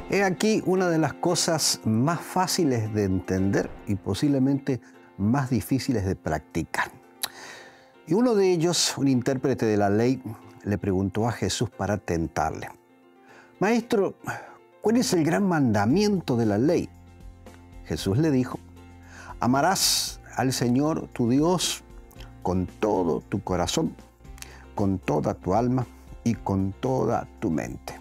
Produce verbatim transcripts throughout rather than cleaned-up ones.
He aquí una de las cosas más fáciles de entender y posiblemente más difíciles de practicar. Y uno de ellos, un intérprete de la ley, le preguntó a Jesús para tentarle: Maestro, ¿cuál es el gran mandamiento de la ley? Jesús le dijo: amarás al Señor tu Dios con todo tu corazón, con toda tu alma y con toda tu mente.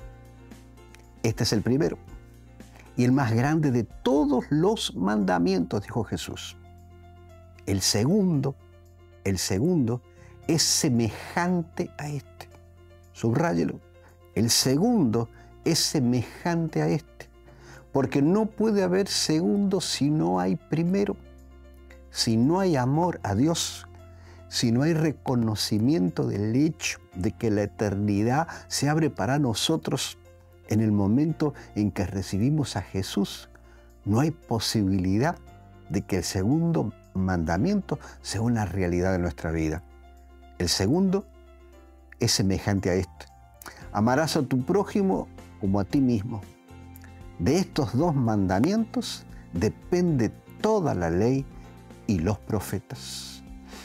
Este es el primero y el más grande de todos los mandamientos, dijo Jesús. El segundo, el segundo es semejante a este. Subráyelo. El segundo es semejante a este, porque no puede haber segundo si no hay primero. Si no hay amor a Dios, si no hay reconocimiento del hecho de que la eternidad se abre para nosotros en el momento en que recibimos a Jesús, no hay posibilidad de que el segundo mandamiento sea una realidad de nuestra vida. El segundo es semejante a esto: amarás a tu prójimo como a ti mismo. De estos dos mandamientos depende toda la ley y los profetas.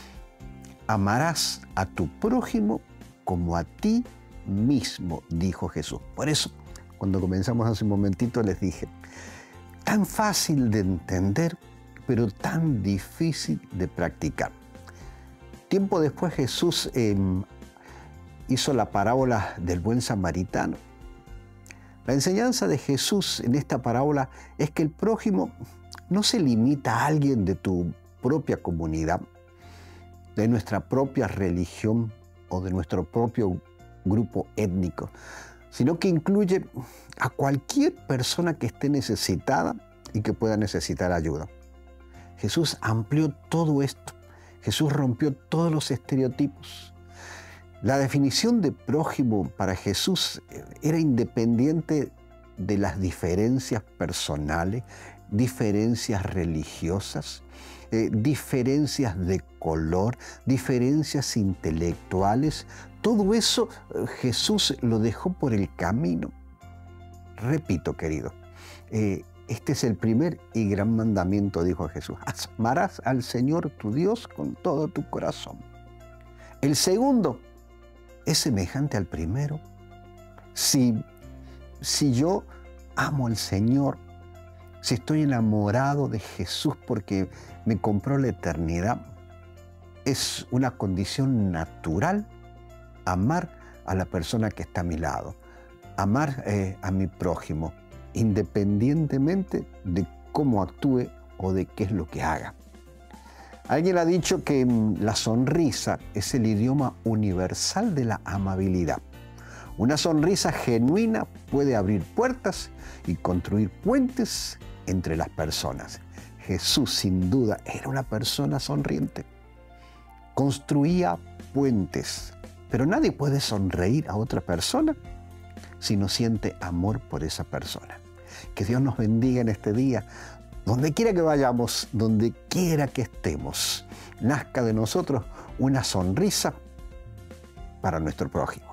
Amarás a tu prójimo como a ti mismo, dijo Jesús. Por eso, cuando comenzamos hace un momentito, les dije, tan fácil de entender, pero tan difícil de practicar. Tiempo después Jesús eh, hizo la parábola del buen samaritano. La enseñanza de Jesús en esta parábola es que el prójimo no se limita a alguien de tu propia comunidad, de nuestra propia religión o de nuestro propio grupo étnico, sino que incluye a cualquier persona que esté necesitada y que pueda necesitar ayuda. Jesús amplió todo esto. Jesús rompió todos los estereotipos. La definición de prójimo para Jesús era independiente de las diferencias personales, diferencias religiosas, eh, diferencias de color, diferencias intelectuales. Todo eso eh, Jesús lo dejó por el camino. Repito, querido, eh, este es el primer y gran mandamiento, dijo Jesús. Amarás al Señor tu Dios con todo tu corazón. El segundo es semejante al primero. Si, si yo amo al Señor, si estoy enamorado de Jesús porque me compró la eternidad, es una condición natural amar a la persona que está a mi lado, amar eh, a mi prójimo, independientemente de cómo actúe o de qué es lo que haga. Alguien ha dicho que la sonrisa es el idioma universal de la amabilidad. Una sonrisa genuina puede abrir puertas y construir puentes entre las personas. Jesús, sin duda, era una persona sonriente. Construía puentes, pero nadie puede sonreír a otra persona si no siente amor por esa persona. Que Dios nos bendiga en este día. Donde quiera que vayamos, donde quiera que estemos, nazca de nosotros una sonrisa para nuestro prójimo.